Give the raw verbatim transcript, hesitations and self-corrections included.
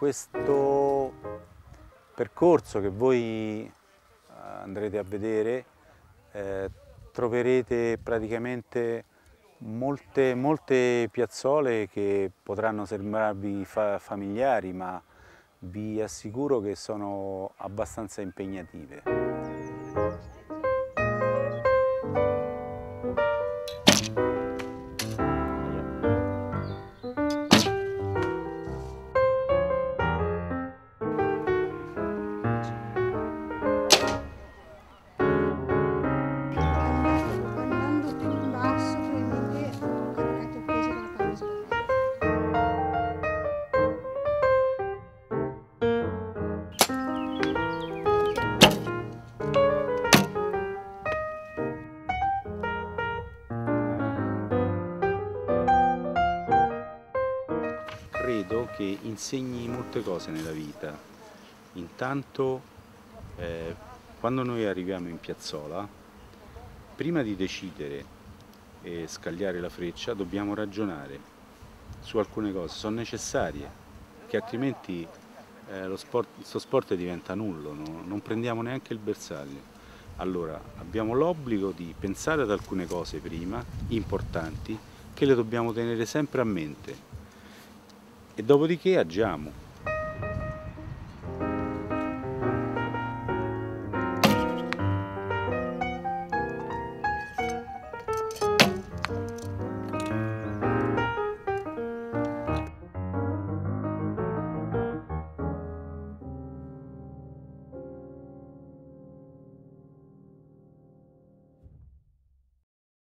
questo percorso che voi andrete a vedere eh, troverete praticamente molte, molte piazzole che potranno sembrarvi fa familiari, ma vi assicuro che sono abbastanza impegnative. Credo che insegni molte cose nella vita. Intanto, eh, quando noi arriviamo in piazzola, prima di decidere e scagliare la freccia, dobbiamo ragionare su alcune cose, sono necessarie, che altrimenti eh, lo sport, questo sport diventa nullo, no? Non prendiamo neanche il bersaglio. Allora, abbiamo l'obbligo di pensare ad alcune cose prima, importanti, che le dobbiamo tenere sempre a mente. E dopodiché agiamo.